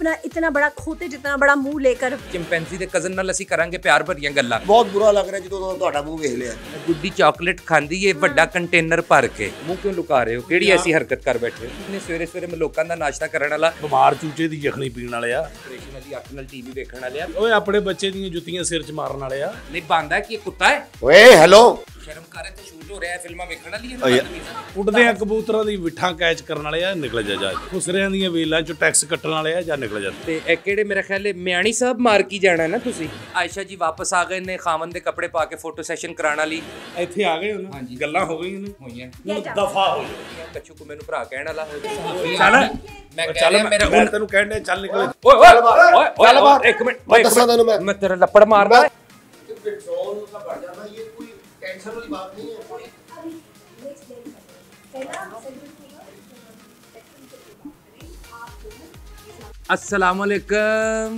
अपना इतना बड़ा खोते जितना बड़ा मुंह लेकर चिंपैंजी ਦੇ ਕਜ਼ਨ ਨਾਲ ਅਸੀਂ ਕਰਾਂਗੇ ਪਿਆਰ ਭਰੀਆਂ ਗੱਲਾਂ। ਬਹੁਤ ਬੁਰਾ ਲੱਗ ਰਿਹਾ ਜਦੋਂ ਤੁਹਾਡਾ ਮੂੰਹ ਵੇਖ ਲਿਆ। ਗੁੱਡੀ ਚਾਕਲੇਟ ਖਾਂਦੀ ਏ ਵੱਡਾ ਕੰਟੇਨਰ ਭਰ ਕੇ, ਮੂੰਹ ਕਿਉਂ ਲੁਕਾ ਰਹੇ ਹੋ? ਕਿਹੜੀ ਐਸੀ ਹਰਕਤ ਕਰ ਬੈਠੇ ਹੋ? ਇਹਨੇ ਸਵੇਰੇ ਸਵੇਰੇ ਮੈਂ ਲੋਕਾਂ ਦਾ ਨਾਸ਼ਤਾ ਕਰਨ ਵਾਲਾ, ਬਿਮਾਰ ਚੂਚੇ ਦੀ ਯਖਣੀ ਪੀਣ ਵਾਲੇ ਆ, ਆਪਰੇਸ਼ਨ ਵਾਲੀ ਅੱਖ ਨਾਲ ਟੀਵੀ ਵੇਖਣ ਵਾਲੇ ਆ, ਓਏ ਆਪਣੇ ਬੱਚੇ ਦੀਆਂ ਜੁੱਤੀਆਂ ਸਿਰ 'ਚ ਮਾਰਨ ਵਾਲੇ ਆ। ਨਹੀਂ ਬੰਦਾ ਕਿ ਇਹ ਕੁੱਤਾ ਹੈ? ਓਏ ਹੈਲੋ, ਸ਼ਰਮ ਕਰ, ਤੇ ਸ਼ੂਟ ਹੋ ਰਿਹਾ ਹੈ, ਫਿਲਮਾਂ ਵੇਖਣ ਵਾਲੀ ਹੈ। ਉੱਡਦੇ ਆ ਕਬੂਤਰਾਂ ਦੀ ਵਿਠਾਂ ਕੈਚ ਕਰਨ ਵਾਲੇ ਆ, ਨਿਕਲ ਜਾ। ਖੁਸਰਿਆਂ ਦੀਆਂ ਵੇਲਾਂ 'ਚ ਟੈਕਸ ਕੱਟਣ ਵਾਲੇ ਆ, ਜਾਂ ਨਿਕਲ ਜਾ। ਤੇ ਇਹ ਕਿਹੜੇ ਮੇਰੇ ਖਿਆਲ ਮਿਆਣੀ ਸਾਹਿਬ ਮਾਰ ਕੀ ਜਾਣਾ ਨਾ ਤੁਸੀਂ। ਆਇਸ਼ਾ ਜੀ ਵਾਪਸ ਆ ਗਏ ਨੇ ਖਾਵਨ ਦੇ ਕੱਪੜੇ ਪਾ ਕੇ, ਫੋਟੋ ਸੈਸ਼ਨ ਕਰਾਉਣ ਵਾਲੀ ਇੱਥੇ ਆ ਗਏ ਉਹਨਾਂ। ਹਾਂਜੀ, ਗੱਲਾਂ ਹੋ ਗਈਆਂ ਨੇ, ਹੋਈਆਂ। ਹੁਣ ਦਫਾ ਹੋ ਜਾ। ਕੱਚੂ ਕੋ ਮੈਨੂੰ ਭਰਾ ਕਹਿਣ ਵਾਲਾ ਚੱਲ, ਮੈਂ ਕਹਿ ਰਿਹਾ ਮੇਰਾ ਹੁਣ ਤੈਨੂੰ ਕਹਿਣ ਦੇ ਚੱਲ ਨਿਕਲ। ਓਏ ਓਏ ਓਏ ਚੱਲ ਬਾਹਰ, ਇੱਕ ਮਿੰਟ ਦੱਸਾਂ ਤੈਨੂੰ ਮੈਂ ਤੇਰਾ ਲੱਪੜ ਮਾਰਦਾ। पेट्रोल का बढ़ जाना ये कोई टेंशन वाली बात नहीं है। अस्सलाम वालेकुम,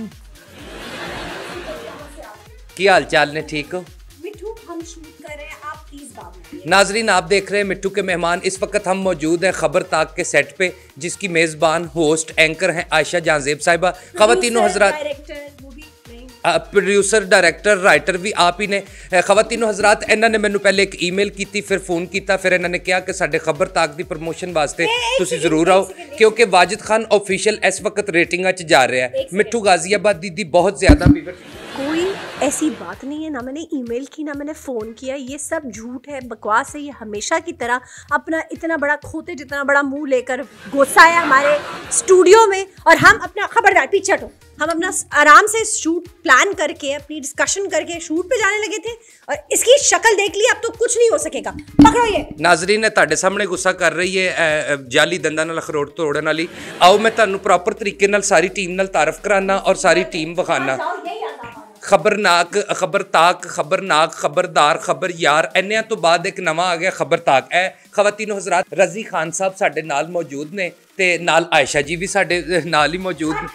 की हाल चाल ने? ठीक हो? मिठू हम शूट कर रहे हैं, आप प्लीज बात। नाजरीन आप देख रहे हैं मिट्टू के मेहमान। इस वक्त हम मौजूद हैं खबर ताक के सेट पे, जिसकी मेज़बान होस्ट एंकर हैं आयशा जांजेब साहिबा। ख़वातीनो हज़रात, प्रोड्यूसर डायरैक्टर राइटर भी आप ही ने। ख़वातीनो हज़रात, इन्होंने मैंने पहले एक ईमेल की थी, फिर फ़ोन किया, फिर इन्होंने कहा कि साडे खबर ताक दी प्रमोशन वास्ते तुसी ज़रूर आओ, क्योंकि वाजिद खान ऑफिशियल इस वक्त रेटिंग च जा रहा है। मिट्टू गाजियाबाद दीदी बहुत ज़्यादा कोई ऐसी बात नहीं है, ना मैंने ईमेल की ना मैंने फ़ोन किया, ये सब झूठ है, बकवास है। ये हमेशा की तरह अपना इतना बड़ा खोते जितना बड़ा मुंह लेकर घुसा है हमारे स्टूडियो में, और हम अपना खबरदार पीछे हटो, हम अपना आराम से शूट प्लान करके अपनी डिस्कशन करके शूट पे जाने लगे थे, और इसकी शक्ल देख ली, अब तो कुछ नहीं हो सकेगा। पकड़ो ये। नाजरीन ने तुहाडे सामने गुस्सा कर रही है जाली दंदां नाल अखरोट तोड़न वाली। आओ मैं तुहानू प्रॉपर तरीके नाल सारी टीम नाल तारफ कराना और सारी टीम विखाना। खबरनाक, खबर ताक, खबरनाक, खबरदार, खबर यार, इन्नियां तो बाद एक नवा आ गया खबर ताक। है ख़वातीनो हज़रात, रज़ी खान साहब साडे नाल मौजूद ने, ते नाल आयशा जी भी साडे नाल ही मौजूद।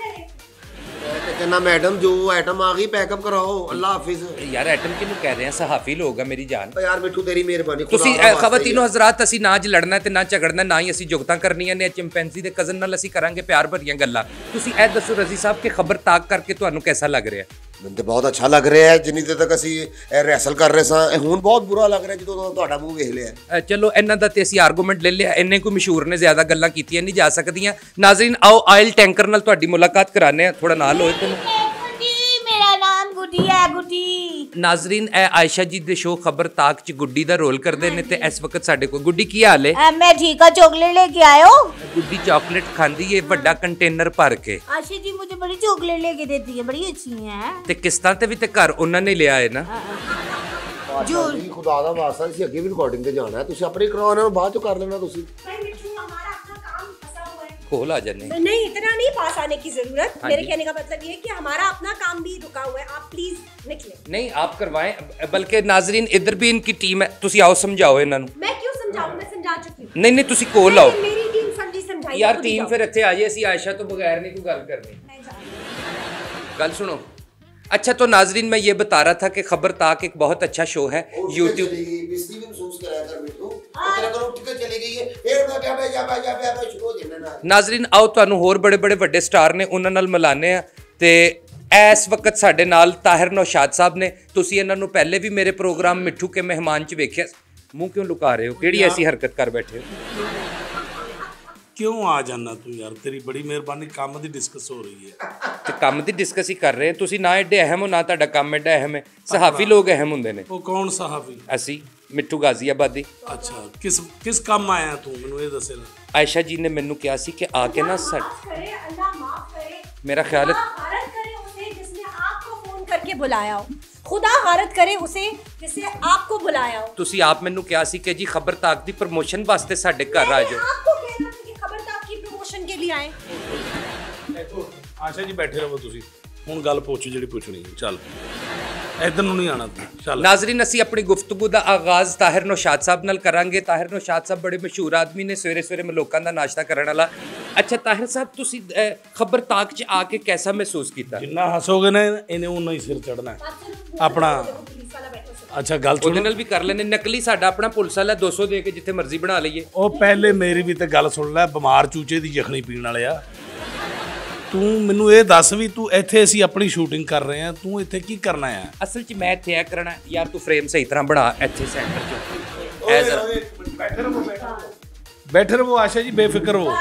कहना मैडम जो आइटम आ गई पैकअप कराओ, अल्लाह हाफिज। यार आइटम किनू कह रहे हैं? सहाफ़ी लोग है मेरी जान। यार मिठू तेरी मेहरबानी। ਤੁਸੀਂ ਖ਼ਵਾतीनो हज़रात, ਅਸੀਂ ਨਾ ਜ ਲੜਨਾ ਤੇ ਨਾ ਝਗੜਨਾ, ਨਾ ਹੀ ਅਸੀਂ ਜੁਗਤਾਂ ਕਰਨੀਆਂ ਨੇ। ਚਿੰਪੈਂਜੀ ਦੇ ਕਜ਼ਨ ਨਾਲ ਅਸੀਂ ਕਰਾਂਗੇ ਪਿਆਰ ਭਰੀਆਂ ਗੱਲਾਂ। ਤੁਸੀਂ ਇਹ ਦੱਸੋ ਰਜ਼ੀ ਸਾਹਿਬ ਕਿ ਖਬਰ ਤਾਕ ਕਰਕੇ ਤੁਹਾਨੂੰ ਕਿਹਦਾ ਲੱਗ ਰਿਹਾ? ਮੈਨੂੰ ਤਾਂ ਬਹੁਤ ਅੱਛਾ ਲੱਗ ਰਿਹਾ ਹੈ। ਜਿੰਨੀ ਦੇਰ ਤੱਕ ਅਸੀਂ ਰਿਹਰਸਲ ਕਰ ਰਹੇ ਸਾਂ, ਹੁਣ ਬਹੁਤ ਬੁਰਾ ਲੱਗ ਰਿਹਾ ਜਦੋਂ ਤੁਹਾਡਾ ਮੂੰਹ ਵੇਖ ਲਿਆ। ਚਲੋ ਇਹਨਾਂ ਦਾ ਤੇ ਅਸੀਂ ਆਰਗੂਮੈਂਟ ਲੈ ਲਿਆ, ਇੰਨੇ ਕੋਈ ਮਸ਼ਹੂਰ ਨੇ, ਜ਼ਿਆਦਾ ਗੱਲਾਂ ਕੀਤੀਆਂ ਨਹੀਂ ਜਾ ਸਕਦੀਆਂ। ਨਾਜ਼ਰੀਨ ਆਓ ਆਇਲ ਟੈਂਕਰ ਨਾਲ ਤੁਹਾਡੀ ਮੁਲਾਕਾਤ ਕਰਾਉਂਦੇ ਆ, ਥੋੜਾ ਨਾਲ ਹੋਏ ਤੈਨੂੰ। मेरा नाम गुड्डी है, गुड्डी। नाजरीन ਇਹ ਆਇਸ਼ਾ ਜੀ ਦੇ ਸ਼ੋਅ ਖਬਰ ਤਾਕ ਚ ਗੁੱਡੀ ਦਾ ਰੋਲ ਕਰਦੇ ਨੇ, ਤੇ ਇਸ ਵਕਤ ਸਾਡੇ ਕੋਲ ਗੁੱਡੀ ਕੀ ਹਾਲ ਹੈ? मैं ठीक है, चॉकलेट लेके आयो। गुड्डी चॉकलेट खांदी है ਵੱਡਾ ਕੰਟੇਨਰ ਭਰ ਕੇ। आशा जी मुझे बड़ी चॉकलेट लेके देती है, बड़ी अच्छी है। ਤੇ ਕਿਸ਼ਤਾਂ ਤੇ ਵੀ ਤੇ ਘਰ ਉਹਨਾਂ ਨੇ ਲਿਆ ਹੈ ਨਾ। ਜੋ ਖੁਦਾ ਦਾ ਵਾਸਤਾ, ਅਸੀਂ ਅੱਗੇ ਵੀ ਰਿਕਾਰਡਿੰਗ ਤੇ ਜਾਣਾ ਹੈ, ਤੁਸੀਂ ਆਪਣੀ ਕਰਵਾਓ, ਇਹਨਾਂ ਨੂੰ ਬਾਅਦ ਚ ਕਰ ਲੈਣਾ ਤੁਸੀਂ। खोल आ जाने। नहीं, इतना नहीं पास आने की जरूरत। मेरे कहने का मतलब ये है कि हमारा अपना काम भी रुका हुआ है, आप प्लीज निकले। नहीं आप करवाएं, बल्कि नाजरीन इधर भी इनकी टीम है, तुसी आओ समझाओ इन्हां नूं। मैं क्यों समझाऊं, मैं समझा चुकी हूं। नहीं नहीं तुसी कोल आओ। मेरी टीम समझी समझाई। यार टीम फिर ਇੱਥੇ ਆ ਜੇ, ਅਸੀਂ आयशा तो बगैर नहीं कोई गल करनी। गल सुनो। अच्छा तो नाजरीन मैं ये बता रहा था कि खबर ताक एक बहुत अच्छा शो है यूट्यूब। नाजरीन आओ तुहानू होर बड़े बड़े वड्डे स्टार ने, उन्हां नाल मिलाने आ। ते इस वक्त साडे नाल ताहिर नौशाद साहब ने। तुसी इन्हां नू पहले भी मेरे प्रोग्राम मिठू के मेहमान च वेखिया। मुंह क्यों लुका रहे हो? केड़ी ऐसी हरकत कर बैठे हो? क्यों आ जाना तू यार, तेरी बड़ी मेहरबानी। काम दी डिस्कस हो रही है ਤੇ ਕੰਮ ਦੀ ਡਿਸਕਸ ਹੀ ਕਰ ਰਹੇ ਹਾਂ। ਤੁਸੀਂ ਨਾ ਐਡੇ ਅਹਿਮ ਹੋ, ਨਾ ਤੁਹਾਡਾ ਕੰਮ ਐਡਾ ਅਹਿਮ ਹੈ। ਸਹਾਫੀ ਲੋਕ ਅਹਿਮ ਹੁੰਦੇ ਨੇ। ਉਹ ਕੌਣ ਸਹਾਫੀ? ਅਸੀਂ ਮਿੱਠੂ ਗਾਜ਼ੀਆਬਾਦੀ। ਅੱਛਾ, ਕਿਸ ਕੰਮ ਆਇਆ ਤੂੰ, ਮੈਨੂੰ ਇਹ ਦੱਸੇ ਨਾ। ਆਇਸ਼ਾ ਜੀ ਨੇ ਮੈਨੂੰ ਕਿਹਾ ਸੀ ਕਿ ਆ ਕੇ ਨਾ मेरा ख्याल है करके बुलाया हो, खुदा गारत करे उसे जिसने आपको बुलाया हो। ਤੁਸੀਂ ਆਪ ਮੈਨੂੰ ਕਿਹਾ ਸੀ ਕਿ ਜੀ ਖਬਰ ਤਾਕ ਦੀ ਪ੍ਰਮੋਸ਼ਨ ਵਾਸਤੇ ਸਾਡੇ ਘਰ ਆ ਜਾਓ। आपको कहना था कि खबर ताक की प्रमोशन के लिए आए। ਆਸ਼ਾ ਜੀ ਬੈਠੇ ਰਹੋ ਤੁਸੀਂ, ਹੁਣ ਗੱਲ ਪੁੱਛ ਜਿਹੜੀ ਪੁੱਛਣੀ ਹੈ। ਚੱਲ इधर नहीं आना चल। नाजरीन असी अपनी गुफ्तगू का आगाज़ ताहिर नौशाद साहब नाल करांगे। ताहिर नौशाद साहब बड़े मशहूर आदमी ने, सवेरे सवेरे मैं लोगों का नाश्ता करने वाला। अच्छा ताहिर साहब तुसी खबर ताक च आके कैसा महसूस किया? जिन्ना हसोगे ना इन्हें उन्ना ही सिर चढ़ना अपना। अच्छा गल ਉਹਦੇ ਨਾਲ भी कर लेने। नकली साडा अपना पुलिस वाला 200 दे के जिथे मर्जी बना लईए। ਉਹ ਪਹਿਲੇ ਮੇਰੀ ਵੀ ਤੇ ਗੱਲ ਸੁਣ ਲੈ, ਬਿਮਾਰ ਚੂਚੇ ਦੀ ਯਖਣੀ ਪੀਣ ਵਾਲੇ ਆ। ਤੂੰ ਮੈਨੂੰ ਇਹ ਦੱਸ ਵੀ ਤੂੰ ਇੱਥੇ ਅਸੀਂ ਆਪਣੀ ਸ਼ੂਟਿੰਗ ਕਰ ਰਹੇ ਆ, ਤੂੰ ਇੱਥੇ ਕੀ ਕਰਨਾ ਆ? ਅਸਲ 'ਚ ਮੈਂ ਇੱਥੇ ਇਹ ਕਰਨਾ ਯਾਰ, ਤੂੰ ਫਰੇਮ ਸਹੀ ਤਰ੍ਹਾਂ ਬਣਾ ਇੱਥੇ ਸੈਂਟਰ 'ਚ। ਬੈਠੇ ਰਹੋ ਆਸ਼ਾ ਜੀ, ਬੇਫਿਕਰ ਹੋ।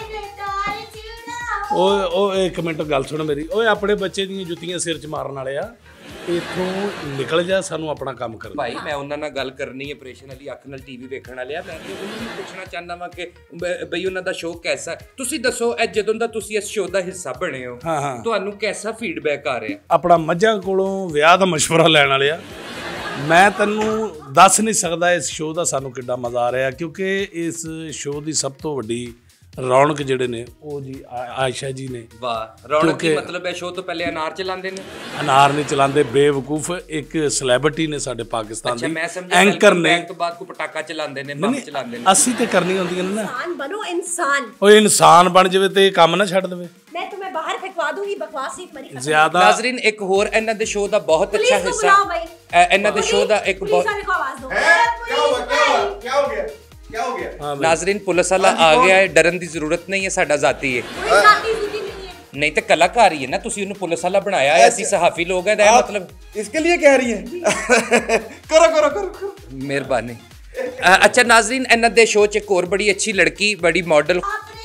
ਓਏ ਇੱਕ ਮਿੰਟ ਗੱਲ ਸੁਣ ਮੇਰੀ। ਓਏ ਆਪਣੇ ਬੱਚੇ ਦੀਆਂ ਜੁੱਤੀਆਂ ਸਿਰ 'ਚ ਮਾਰਨ ਵਾਲੇ ਆ, ਇੱਥੋਂ ਨਿਕਲ ਜਾ, ਸਾਨੂੰ ਆਪਣਾ ਕੰਮ ਕਰਨਾ। ਭਾਈ ਮੈਂ ਉਹਨਾਂ ਨਾਲ ਗੱਲ ਕਰਨੀ ਹੈ, ਆਪਰੇਸ਼ਨ ਵਾਲੀ ਅੱਖ ਨਾਲ ਟੀਵੀ ਵੇਖਣ ਵਾਲੇ ਆ। ਮੈਂ ਉਹਨਾਂ ਨੂੰ ਪੁੱਛਣਾ ਚਾਹੁੰਦਾ ਵਾਂ ਕਿ ਬਈ ਉਹਨਾਂ ਦਾ ਸ਼ੋਅ ਕੈਸਾ। ਤੁਸੀਂ ਦੱਸੋ, ਇਹ ਜਦੋਂ ਦਾ ਤੁਸੀਂ ਇਸ ਸ਼ੋਅ ਦਾ ਹਿੱਸਾ ਬਣੇ ਹੋ, ਤੁਹਾਨੂੰ ਕੈਸਾ ਫੀਡਬੈਕ ਆ ਰਿਹਾ? ਆਪਣਾ ਮੱਝਾਂ ਕੋਲੋਂ ਵਿਆਹ ਦਾ ਮਸ਼ਵਰਾ ਲੈਣ ਵਾਲੇ ਆ। ਮੈਂ ਤੈਨੂੰ ਦੱਸ ਨਹੀਂ ਸਕਦਾ ਇਸ ਸ਼ੋਅ ਦਾ ਸਾਨੂੰ ਕਿੱਡਾ ਮਜ਼ਾ ਆ ਰਿਹਾ, ਕਿਉਂਕਿ ਇਸ ਸ਼ੋਅ ਦੀ ਸਭ ਤੋਂ ਵੱਡੀ ਰੌਣਕ ਜਿਹੜੇ ਨੇ ਉਹ ਜੀ ਆਇਸ਼ਾ ਜੀ ਨੇ। ਵਾਹ, ਰੌਣਕ ਕੀ ਮਤਲਬ ਹੈ? ਸ਼ੋਅ ਤੋਂ ਪਹਿਲੇ ਅਨਾਰ ਚਲਾਉਂਦੇ ਨੇ? ਅਨਾਰ ਨਹੀਂ ਚਲਾਉਂਦੇ, ਬੇਵਕੂਫ। ਇੱਕ ਸੈਲੇਬ੍ਰਿਟੀ ਨੇ ਸਾਡੇ ਪਾਕਿਸਤਾਨ ਦੀ, ਮੈਂ ਸਮਝਿਆ ਐਂਕਰ ਨੇ। ਤੋਂ ਬਾਅਦ ਕੋ ਪਟਾਕਾ ਚਲਾਉਂਦੇ ਨੇ, ਬੰਬ ਚਲਾਉਂਦੇ ਨੇ। ਅਸੀਂ ਤੇ ਕਰਨੀ ਹੁੰਦੀਆਂ ਨੇ ਨਾ। ਇਨਸਾਨ ਬਣੋ, ਇਨਸਾਨ। ਓਏ ਇਨਸਾਨ ਬਣ ਜਾਵੇ ਤੇ ਇਹ ਕੰਮ ਨਾ ਛੱਡ ਦੇਵੇ। ਮੈਂ तुम्हें बाहर फेंकवा दूंगी, बकवास एक मरी ਜ਼ਿਆਦਾ। ਨਾਜ਼ਰੀਨ, ਇੱਕ ਹੋਰ ਇਹਨਾਂ ਦੇ ਸ਼ੋਅ ਦਾ ਬਹੁਤ ਅੱਛਾ ਹਿੱਸਾ, ਇਹਨਾਂ ਦੇ ਸ਼ੋਅ ਦਾ ਇੱਕ ਬਹੁਤ नाज़रीन पुलिस वाला आ गया है, डरन की जरूरत नहीं है, साडा जाती है। नहीं तो कलाकार ही है ना, तुसी उन्हें पुलिस वाला बनाया है, असि सहाफी लोग हैं, मतलब इसके लिए कह रही है। करो करो करो, मेहरबानी। अच्छा नाज़रीन, इन्हां दे शो च एक और बड़ी अच्छी लड़की, बड़ी मॉडल,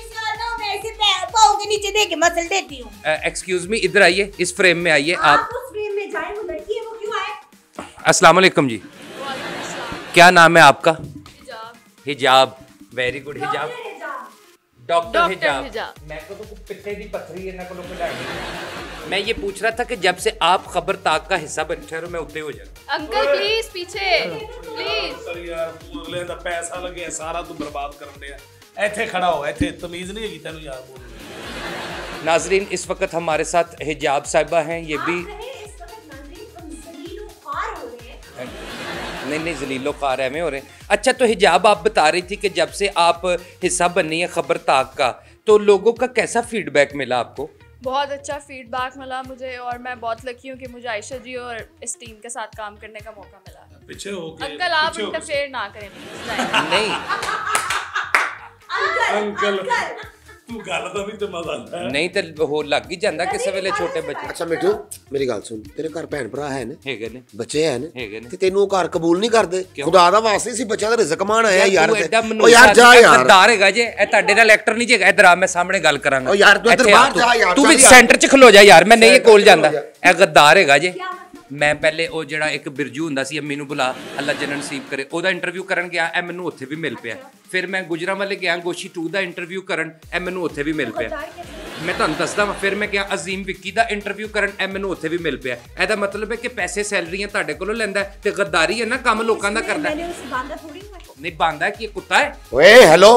नीचे दे के मसल देती हूँ। एक्सक्यूज मी, इधर आइए, इस फ्रेम में आइए आप। उस फ्रेम में जाएं, वो लड़की है, वो क्यों आए? अस्सलाम वालेकुम जी, क्या नाम है आपका? हिजाब, वेरी गुड। हिजाब, डॉक्टर हिजाब। मैं को तो पिट्ठे दी पत्थरी है ना को कढ़ाई। मैं ये पूछ रहा था कि जब से आप खबर ताक का हिस्सा बन ठहरो, मैं उत्ते हो जाऊं। अंकल प्लीज पीछे प्लीज। सर यार, तू अगले दा पैसा लगे सारा तू बर्बाद करन दे। ਇੱਥੇ ਖੜਾ ਹੋ, ਇੱਥੇ ਤਮੀਜ਼ नहीं हैगी ਤੈਨੂੰ यार बोलने। नाज़रीन, इस वक्त हमारे साथ हिजाब साहिबा हैं, ये भी नहीं जलीलो ख़ार है में हो रहे। अच्छा, तो हिजाब आप बता रही थी कि जब से आप हिस्सा बनी है खबर ताक का, तो लोगों का कैसा फीडबैक मिला आपको? बहुत अच्छा फीडबैक मिला मुझे, और मैं बहुत लकी हूँ कि मुझे आयशा जी और इस टीम के साथ काम करने का मौका मिला। पीछे हो के अंकल आप इंटरफेयर ना करें प्लीज। नहीं अंकल तू गल दा भी ते मजा आंदा है। नहीं तो हो लग ही जांदा किसी वेले छोटे बच्चे। अच्छा मिठू, मेरी गल सुन, तेरे घर भैन भरा है ने? ਹੈਗੇ ਨੇ, ਬੱਚੇ ਹੈ ਹੈਗੇ ਨੇ? ਨੇ। ਤੇ ਤੈਨੂੰ ਘਰ ਕਬੂਲ ਨਹੀਂ ਕਰਦੇ? ਖੁਦਾ ਦਾ ਵਾਸਤੇ ਸੀ ਬੱਚਿਆਂ ਦਾ ਰਿਜ਼ਕ ਕਮਾਣ ਆਇਆ ਯਾਰ। ਤੂੰ ਐਡਾ ਓ ਯਾਰ ਜਾ ਯਾਰ, ਗੱਦਾਰ ਹੈਗਾ ਜੇ, ਇਹ ਤੁਹਾਡੇ ਨਾਲ ਐਕਟਰ ਨਹੀਂ ਜੇ। ਇਧਰ ਆ, ਮੈਂ ਸਾਹਮਣੇ ਗੱਲ ਕਰਾਂਗਾ। ਓ ਯਾਰ ਤੂੰ ਇੱਧਰ ਬਾਹਰ ਜਾ ਯਾਰ, ਤੂੰ ਵੀ ਸੈਂਟਰ 'ਚ ਖਲੋ ਜਾ ਯਾਰ, ਮੈਂ ਨਹੀਂ ਇਹ ਕੋਲ ਜਾਂਦਾ। ਇਹ ਗੱਦਾਰ ਹੈਗਾ ਜੇ। ਮੈਂ ਪਹਿਲੇ ਉਹ ਜਿਹੜਾ ਇੱਕ ਬਿਰਜੂ ਹੁੰਦਾ ਸੀ, ਅੰਮੀ ਨੂੰ ਬੁਲਾ, ਅੱਲਾ ਜਨਨ ਨਸੀਬ ਕਰੇ, ਉਹਦਾ ਇੰਟਰਵਿਊ ਕਰਨ ਗਿਆ, ਇਹ ਮੈਨੂੰ ਉੱਥੇ ਵੀ ਮਿਲ ਪਿਆ। ਫਿਰ ਮੈਂ ਗੁਜਰਾਂਵਾਲੇ ਗਿਆ ਗੋਸ਼ੀ 2 ਦਾ ਇੰਟਰਵਿਊ ਕਰਨ, ਇਹ ਮੈਨੂੰ ਉੱਥੇ ਵੀ ਮਿਲ ਪਿਆ। ਮੈਂ ਤੁਹਾਨੂੰ ਦੱਸਦਾ ਵਾਂ, ਫਿਰ ਮੈਂ ਗਿਆ ਅਜ਼ੀਮ ਵਿੱਕੀ ਦਾ ਇੰਟਰਵਿਊ ਕਰਨ, ਇਹ ਮੈਨੂੰ ਉੱਥੇ ਵੀ ਮਿਲ ਪਿਆ। ਇਹਦਾ ਮਤਲਬ ਹੈ ਕਿ ਪੈਸੇ ਸੈਲਰੀਆਂ ਤੁਹਾਡੇ ਕੋਲੋਂ ਲੈਂਦਾ ਤੇ ਗੱਦਾਰੀ ਹੈ ਨਾ, ਕੰਮ ਲੋਕਾਂ ਦਾ ਕਰਦਾ। ਨਹੀਂ ਬਾਂਦਾ ਕਿ ਇਹ ਕੁੱਤਾ ਹੈ। ਓਏ ਹੈਲੋ,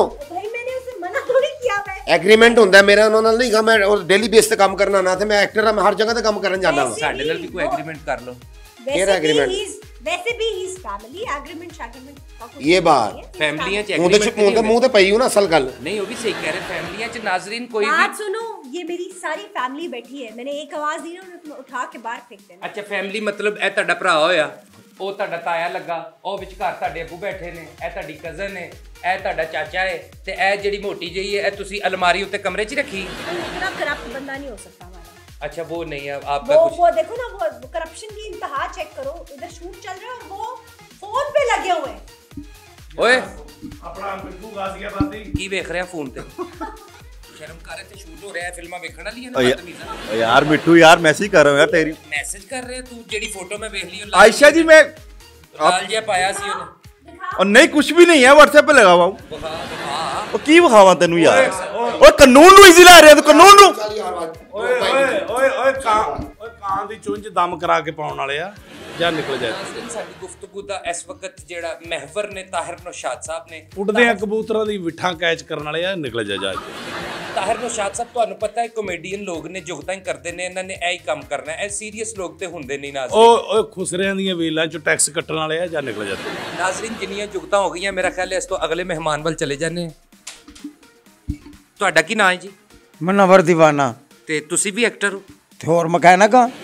किया एग्रीमेंट ਹੁੰਦਾ ਮੇਰਾ ਉਹਨਾਂ ਨਾਲ ਨਹੀਂਗਾ, ਮੈਂ ਡੇਲੀ ਬੇਸ ਤੇ ਕੰਮ ਕਰਨਾ ਨਾ, ਤੇ ਮੈਂ ਐਕਟਰ ਆ, ਮੈਂ ਹਰ ਜਗ੍ਹਾ ਤੇ ਕੰਮ ਕਰਨ ਜਾਂਦਾ ਹਾਂ। ਸਾਡੇ ਨਾਲ ਵੀ ਕੋਈ ਐਗਰੀਮੈਂਟ ਕਰ ਲਓ। वैसे भी ही इज फैमिली एग्रीमेंट का कुछ ये बात फैमिलियां च मुंह ते पई हो ना असल गल नहीं, वो भी सही कह रहे। फैमिलियां च नाज़रीन कोई भी बात सुनो, ये मेरी सारी फैमिली बैठी है, मैंने एक आवाज दी ना, उन्हें उठा के बाहर फेंक देना। अच्छा, फैमिली मतलब ਇਹ ਤੁਹਾਡਾ ਭਰਾ ਹੋਇਆ, ਉਹ ਤੁਹਾਡਾ ਤਾਇਆ ਲੱਗਾ, ਉਹ ਵਿਚਕਾਰ ਤੁਹਾਡੇ ਅੱਬੂ ਬੈਠੇ ਨੇ, ਇਹ ਤੁਹਾਡੀ ਕਜ਼ਨ ਹੈ, ਇਹ ਤੁਹਾਡਾ ਚਾਚਾ ਹੈ, ਤੇ ਇਹ ਜਿਹੜੀ ਮੋਟੀ ਜਿਹੀ ਹੈ, ਇਹ ਤੁਸੀਂ ਅਲਮਾਰੀ ਉੱਤੇ ਕਮਰੇ 'ਚ ਰੱਖੀ। इतना करप्ट बंदा नहीं हो सकता हमारा। अच्छा, वो नहीं है आपका कुछ। वो देखो ना, वो करप्शन की इंतहा चेक करो, इधर शूट चल रहा है और वो फोन पे लगे हुए हैं। ओए अपना मिठू गाजियाबादी की देख रहे हैं फोन पे? शर्म कर रहे थे, शूट हो रहा है, फिल्मा देखने वाली है ना। बदतमीज़ यार मिठू यार, मैसेज कर रहा हूं यार तेरी। मैसेज कर रहे हैं तू, जेडी फोटो में देख ली आयशा जी, मैं लाल जिहा पाया सी ਉਹਨੇ। और नहीं कुछ भी नहीं है, व्हाट्सएप पे लगा हुआ हूं। ਉਹ ਕੀ ਵਿਖਾਵਾਂ ਤੈਨੂੰ ਯਾਰ? ਓਏ ਕਾਨੂੰਨ ਨੂੰ ਇਜ਼ੀ ਲਾ ਰਿਹਾ ਤੂੰ, ਕਾਨੂੰਨ ਨੂੰ। ਓਏ ਓਏ ਓਏ ਓਏ ਕਾਂ ਦੀ ਚੁੰਝ ਦਮ ਕਰਾ ਕੇ ਪਾਉਣ ਵਾਲੇ ਆ, ਜਾਂ ਨਿਕਲ ਜਾ। ਸਾਡੀ ਗੁਫ਼ਤਗੂ ਦਾ ਇਸ ਵਕਤ ਜਿਹੜਾ ਮਹਿਵਰ ਨੇ ਤਾਹਿਰ ਨੌਸ਼ਾਦ ਸਾਹਿਬ ਨੇ, ਉੱਡਦੇ ਆ ਕਬੂਤਰਾਂ ਦੀ ਵਿਠਾਂ ਕੈਚ ਕਰਨ ਵਾਲੇ ਆ, ਨਿਕਲ ਜਾ ਜਾ। ਤਾਹਿਰ ਨੌਸ਼ਾਦ ਸਾਹਿਬ, ਤੁਹਾਨੂੰ ਪਤਾ ਹੈ ਕਾਮੇਡੀਅਨ ਲੋਕ ਨੇ, ਜੁਗਤਾਂ ਹੀ ਕਰਦੇ ਨੇ, ਇਹਨਾਂ ਨੇ ਇਹੀ ਕੰਮ ਕਰਨਾ। ਇਹ ਸੀਰੀਅਸ ਲੋਕ ਤੇ ਹੁੰਦੇ ਨਹੀਂ ਨਾਜ਼ਰੀਨ। ਓਏ ਖੁਸਰਿਆਂ ਦੀਆਂ ਵੇਲਾਂ ਚੋਂ ਟੈਕਸ ਕੱਟਣ ਵਾਲੇ ਆ, ਜਾਂ ਨਿਕਲ ਜਾ। ਨਾਜ਼ਰੀਨ, ਜਿੰਨੀਆਂ ਜੁਗਤਾਂ ਹੋ ਗਈਆਂ, ਮੇਰਾ ਖਿਆਲ ਹੈ ਇਸ ਤੋਂ ਅਗਲੇ ਮਹਿਮਾਨ ਵੱਲ ਚਲੇ ਜਾਂਦੇ। ਤੁਹਾਡਾ ਕੀ ਨਾਮ ਹੈ ਜੀ? ਮਨਵਰ ਦੀਵਾਨਾ। ਤੇ ਤੁਸੀਂ ਵੀ ਐਕਟਰ ਹੋ? ਤੇ ਹੋਰ ਮਕੈਨਿਕ ਆ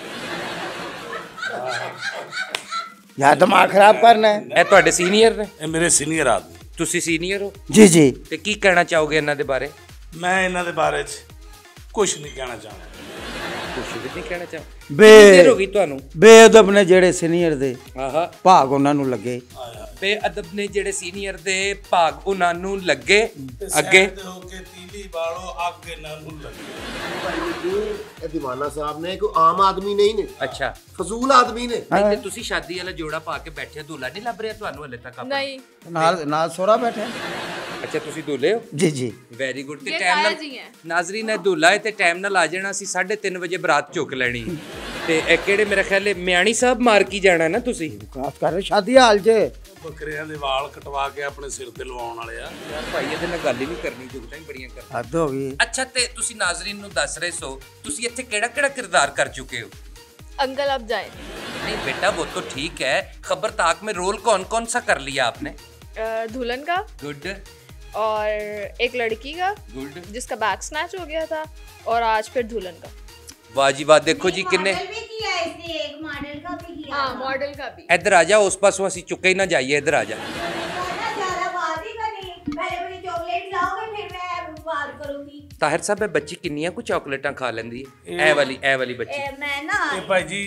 ਯਾਰ, ਦਿਮਾਗ ਖਰਾਬ ਕਰਨਾ ਹੈ। ਇਹ ਤੁਹਾਡੇ ਸੀਨੀਅਰ ਨੇ? ਇਹ ਮੇਰੇ ਸੀਨੀਅਰ ਆਦਮੀ। ਤੁਸੀਂ ਸੀਨੀਅਰ ਹੋ? ਜੀ ਜੀ। ਤੇ ਕੀ ਕਹਿਣਾ ਚਾਹੋਗੇ ਇਹਨਾਂ ਦੇ ਬਾਰੇ? ਮੈਂ ਇਹਨਾਂ ਦੇ ਬਾਰੇ 'ਚ ਕੁਝ ਨਹੀਂ ਕਹਿਣਾ ਚਾਹੁੰਦਾ। ਕੁਛ ਵੀ ਨਹੀਂ ਕਹਿਣਾ ਚਾਹ। ਬੇ ਦੇਰ ਹੋ ਗਈ ਤੁਹਾਨੂੰ? ਬੇਅਦਬ ਨੇ ਜਿਹੜੇ ਸੀਨੀਅਰ ਦੇ ਆਹਾ, ਭਾਗ ਉਹਨਾਂ ਨੂੰ ਲੱਗੇ। ਬੇਅਦਬ ਨੇ ਜਿਹੜੇ ਸੀਨੀਅਰ ਦੇ ਭਾਗ ਉਹਨਾਂ ਨੂੰ ਲੱਗੇ। ਅੱਗੇ ਹੋ ਕੇ ਤੀਲੀ ਵਾਲੋ ਅੱਗ ਇਹਨਾਂ ਨੂੰ ਲੱਗੇ। ਇਹ ਦੀਵਾਨਾ ਸਾਹਿਬ ਨੇ ਕੋਈ ਆਮ ਆਦਮੀ ਨਹੀਂ ਨੇ, ਅੱਛਾ, ਫਜ਼ੂਲ ਆਦਮੀ ਨੇ। ਨਹੀਂ ਤੇ ਤੁਸੀਂ ਸ਼ਾਦੀ ਵਾਲਾ ਜੋੜਾ ਪਾ ਕੇ ਬੈਠੇ, ਦੁੱਲਾ ਨਹੀਂ ਲੱਭ ਰਿਹਾ ਤੁਹਾਨੂੰ ਹਲੇ ਤੱਕ? नहीं ਨਾਲ ਨਾਲ ਸੋਹਰਾ ਬੈਠੇ। ਅੱਛਾ, ਤੁਸੀਂ ਦੁੱਲੇ ਹੋ? ਜੀ ਜੀ। Very good. ਤੇ ये ਟਾਈਮ ताया ਨਾਲ जी हैं। ਨਾਜ਼ਰੀਨ, ਇਹ ਦੁੱਲਾ ਹੈ ਤੇ ਟਾਈਮ ਨਾਲ ਆ ਜਾਣਾ ਸੀ। 3:30 ਵਜੇ ਬਰਾਤ ਚੁੱਕ ਲੈਣੀ। ਤੇ ਇਹ ਕਿਹੜੇ, ਮੇਰੇ ਖਿਆਲ ਹੈ ਮਿਆਣੀ ਸਾਹਿਬ ਮਾਰ ਕੀ ਜਾਣਾ ਨਾ ਤੁਸੀਂ? ਖਾਸ ਕਰ ਸ਼ਾਦੀ ਹਾਲ 'ਚ ਬੱਕਰਿਆਂ ਦੇ ਵਾਲ ਕਟਵਾ ਕੇ ਆਪਣੇ ਸਿਰ ਤੇ ਲਵਾਉਣ ਵਾਲੇ ਆ। ਯਾਰ ਭਾਈ ਇਹਦੇ ਨਾਲ ਗੱਲ ਹੀ ਨਹੀਂ ਕਰਨੀ, ਜੁਗਤਾਂ ਹੀ ਬੜੀਆਂ ਕਰ। ਹੱਦ ਹੋ ਗਈ। ਅੱਛਾ, ਤੇ ਤੁਸੀਂ ਨਾਜ਼ਰੀਨ ਨੂੰ ਦੱਸ ਰਹੇ ਸੋ ਤੁਸੀਂ ਇੱਥੇ ਕਿਹੜਾ ਕਿਹੜਾ ਕਿਰਦਾਰ ਕਰ ਚੁੱਕੇ ਹੋ? अंकल अब जाए। नहीं बेटा, वो तो ठीक है। खबर ताक में रोल कौन कौन सा कर लिया आपने? दुल्हन का गुड और एक लड़की का गुड। जिसका बैग स्नैच हो गया था, और आज फिर दुल्हन का। वाह जी वाह। देखो जी किन्ने भी किया इसने, एक मॉडल का भी किया। हाँ, मॉडल का भी। इधर आ जाओ, उस पास असी चुके ही ना जाइए, इधर आ जा। ज्यादा बात ही करनी, पहले मुझे चॉकलेट लाओगे फिर मैं बात करूंगी। ताहिर साहब, ਇਹ ਬੱਚੀ ਕਿੰਨੀਆਂ ਕੁ ਚਾਕਲੇਟਾਂ ਖਾ ਲੈਂਦੀ ਹੈ? ਇਹ ਵਾਲੀ ਬੱਚੀ। मैं ना ਇਹ ਭਾਈ ਜੀ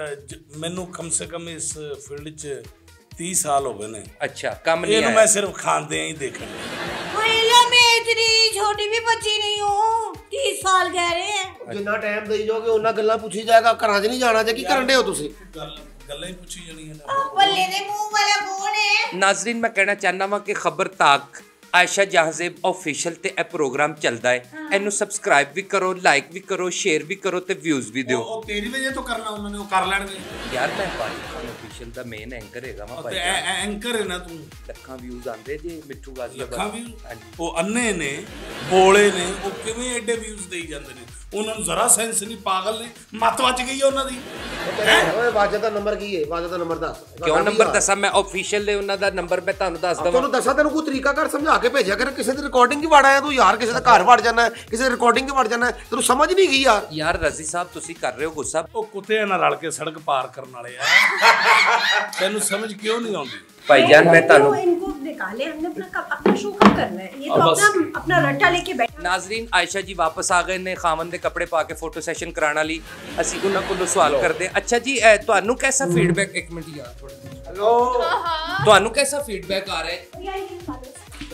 ਮੈਨੂੰ ਕਮ ਸੇ ਕਮ ਇਸ ਫੀਲਡ 'ਚ 30 ਸਾਲ ਹੋ ਗਏ ਨੇ। अच्छा, कम नहीं ਇਹਨੂੰ है। ਮੈਂ ਸਿਰਫ ਖਾਂਦੇ ਹੀ ਦੇਖਣ। महिला मैं इतनी छोटी भी बच्ची नहीं हूँ, 30 साल कह रहे हैं। ਜਿੰਨਾ ਟਾਈਮ ਦੇਈ ਜਾਓਗੇ ਉਹਨਾਂ ਗੱਲਾਂ ਪੁੱਛੀ ਜਾਏਗਾ। ਘਰਾਂ 'ਚ ਨਹੀਂ ਜਾਣਾ ਜੇ। ਕੀ ਕਰਨ ਦੇ ਹੋ ਤੁਸੀਂ? ਗੱਲਾਂ ਹੀ ਪੁੱਛੀ ਜਾਣੀਆਂ ਨੇ। बल्ले दे मुंह वाला कौन है? ਨਾਜ਼ਰੀਨ, ਮੈਂ ਕਹਿਣਾ ਚਾਹੁੰਦਾ ਵਾਂ ਕਿ ਖਬਰ ਤਾਕ ਆਇਸ਼ਾ ਜਹਾਜ਼ੇਬ ਆਫੀਸ਼ੀਅਲ ਤੇ ਇਹ ਪ੍ਰੋਗਰਾਮ ਚੱਲਦਾ ਹੈ। ਇਹਨੂੰ ਸਬਸਕ੍ਰਾਈਬ ਵੀ ਕਰੋ, ਲਾਈਕ ਵੀ ਕਰੋ, ਸ਼ੇਅਰ ਵੀ ਕਰੋ ਤੇ ਵਿਊਜ਼ ਵੀ ਦਿਓ। ਉਹ ਤੇਰੀ ਵਜ੍ਹਾ ਤੋਂ ਕਰਨਾ ਉਹਨਾਂ ਨੇ, ਉਹ ਕਰ ਲੈਣਗੇ ਯਾਰ ਮੈਂ ਭਾਈ ਖਾਨ ਆਫੀਸ਼ੀਅਲ ਦਾ ਮੇਨ ਐਂਕਰ ਹੈਗਾ ਵਾਂ ਤੇ ਭਾਈ। ਐਂਕਰ ਹੈ ਨਾ ਤੂੰ। ਲੱਖਾਂ ਵਿਊਜ਼ ਆਉਂਦੇ ਜੇ ਮਿੱਠੂ ਗਾਜ਼ੀ ਲੱਖਾਂ ਵੀ ਉਹ ਅੰਨੇ ਨੇ, ਬੋਲੇ ਨੇ, ਉਹ ਕਿਵੇਂ ਐਡੇ ਵਿਊਜ਼ ਦੇਈ ਜਾਂਦੇ ਨੇ? ਉਹਨਾਂ ਨੂੰ ਜ਼ਰਾ ਸੈਂਸ ਨਹੀਂ, ਪਾਗਲ ਨੇ, ਮੱਤ ਵੱਜ ਗਈ ਹੈ ਉਹਨਾਂ ਦੀ। ਓਏ ਵਾਜਾ ਦਾ ਨੰਬਰ ਕੀ ਹੈ? ਵਾਜਾ ਦਾ ਨੰਬਰ ਦੱਸ। ਕਿਉਂ ਨੰਬਰ ਦੱਸਾਂ? ਮੈਂ ਆਫੀਸ਼ੀਅਲ ਦੇ ਉਹਨਾਂ ਦਾ ਨੰਬਰ ਮੈਂ ਤੁਹਾਨੂੰ ਦੱਸ ਦਵਾਂ। ਤੁਹਾਨੂੰ ਦੱਸਾਂ, ਤੈਨੂੰ ਕੋਈ ਤਰੀਕਾ ਕਰ ਸਮਝਾ ਕੇ ਭੇਜਿਆ ਕਰ। ਕਿਸੇ ਦੀ ਰਿਕਾਰਡਿੰਗ ਹੀ ਵੜ ਆਇਆ ਤੂੰ ਯਾਰ, ਕਿਸੇ ਦਾ ਘਰ ਵੜ ਜਾਣਾ, ਕਿਸੇ ਦੀ ਰਿਕਾਰਡਿੰਗ 'ਚ ਵੜ ਜਾਣਾ। ਤੈਨੂੰ ਸਮਝ ਨਹੀਂ ਗਈ ਯਾਰ। ਯਾਰ ਰਜ਼ੀ ਸਾਹਿਬ, ਤੁਸੀਂ ਕਰ ਰਹੇ ਹੋ ਗੁੱਸਾ। ਉਹ ਕੁੱਤਿਆਂ ਨਾਲ ਰਲ ਕੇ ਸੜਕ ਪਾਰ ਕਰਨ ਵਾਲੇ ਆ। ਤੈਨੂੰ ਸਮਝ ਕਿਉਂ ਨਹੀਂ ਆਉਂਦੀ? भाईजान मैं तानू इनको निकाले, हमने अपना शो कब करना है? ये तो अपना रट्टा लेके बैठे। नाजरीन, आयशा जी वापस आ गए ने खावन दे कपड़े पा के फोटो सैशन कराना ली। ਅਸੀਂ ਉਹਨਾਂ ਕੋਲੋਂ ਸਵਾਲ ਕਰਦੇ। ਅੱਛਾ ਜੀ, ਤੁਹਾਨੂੰ कैसा फीडबैक? एक मिनट यार, हेलो, ਤੁਹਾਨੂੰ कैसा फीडबैक आ रहा है?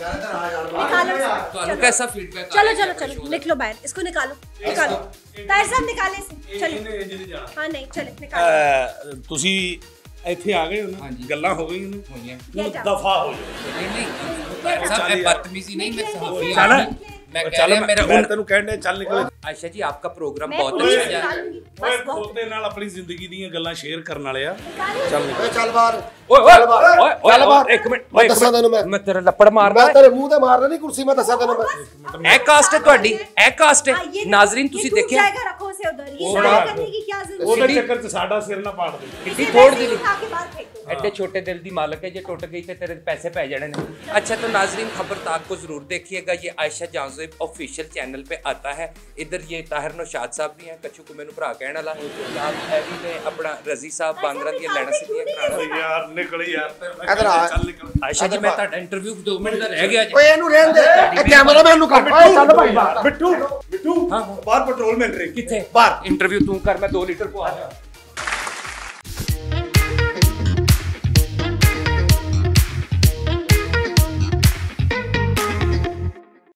ਤੁਹਾਨੂੰ कैसा फीडबैक? चलो चलो चलो, निक लो बाहर, इसको निकालो निकालो। ताहिर साहब निकाले इसे, चलो। हाँ नहीं, चले निकालो। ਤੁਸੀਂ ਇੱਥੇ ਆ ਗਏ ਹੋ ਨਾ, ਗੱਲਾਂ ਹੋ ਗਈਆਂ ਨੇ, ਹੁਣ ਦਫਾ ਹੋ ਜਾਓ। नहीं नहीं साहब, बदतमीजी नहीं, मैं सहाफी ਚੱਲ हूं। मैं कह ਚੱਲ रहा मेरा ਮੈਂ ਤੈਨੂੰ ਕਹਿਣ ਡਿਆ, ਚੱਲ ਨਿਕਲ। आयशा जी, आपका प्रोग्राम मैं बहुत पुलिस अच्छा जा रहा है। निकालूंगी, ਓਏ बस बहुत। ਖੋਤੇ ਨਾਲ ਆਪਣੀ ਜ਼ਿੰਦਗੀ ਦੀਆਂ ਗੱਲਾਂ ਸ਼ੇਅਰ ਕਰਨ ਵਾਲੇ ਆ। ਚੱਲ ਓਏ ਚੱਲ ਬਾਹਰ। ओए ओए ओए ओए ओए, एक मिनट, ਮੈਂ ਦੱਸਾਂ ਤੈਨੂੰ, मैं तेरा लपड़ मारना ਮੈਂ ਤੇਰੇ ਮੂੰਹ ਤੇ ਮਾਰਨਾ ਨਹੀਂ ਕੁਰਸੀ। ਮੈਂ ਦੱਸਾਂ ਤੈਨੂੰ, ਇਹ ਕਾਸਟ ਹੈ ਤੁਹਾਡੀ, ਇਹ ਕਾਸਟ ਹੈ। हाँ, ये नाजरीन, ये ਤੁਸੀਂ डूब ਦੇਖਿਆ जाएगा, रखो उसे उधर। ये वो शादी बड़ा- करने की क्या जरूरत ਉਹਦੇ है? ਚੱਕਰ 'ਚ ਸਾਡਾ ਸਿਰ ਨਾ ਪਾੜ ਦੇ। कितनी इसे थोड़ वैसे ही दी उठा के बाहर फेंक दो। एडे छोटे दिल दी मालक है, जे टुट गई थे तेरे पैसे पै जाने ने। अच्छा, तो नाजरीन खबर ताक को जरूर देखिएगा। ये आयशा जहाज़ेब ऑफिशियल चैनल पे आता है। इधर ये ताहिर नौशाद साहब भी हैं, कच्चू को मैनू भरा कहने वाला नाल हैवी ने अपना रजी साहब बांगरा दी लैना सीधियां कराना। ਯਾਰ ਨਿਕਲ ਯਾਰ, ਇੱਧਰ ਆ। ਚੱਲ ਨਿਕਲ। आयशा जी, मैं ਤੁਹਾਡਾ ਇੰਟਰਵਿਊ 2 ਮਿੰਟ ਦਾ ਰਹਿ ਗਿਆ ਜੀ। ਓਏ ਇਹਨੂੰ ਰਹਿਣ ਦੇ। ਇਹ ਕੈਮਰਾਮੈਨ ਨੂੰ ਕੱਢ। ਓਏ ਚੱਲ ਭਾਈ ਬਾਹਰ। ਬਿੱਟੂ ਬਿੱਟੂ ਬਾਹਰ ਪੈਟਰੋਲ ਮਿਲ ਰਹੀ। ਕਿੱਥੇ ਬਾਹਰ। ਇੰਟਰਵਿਊ ਤੂੰ ਕਰ, ਮੈਂ 2 ਲੀਟਰ ਪਵਾ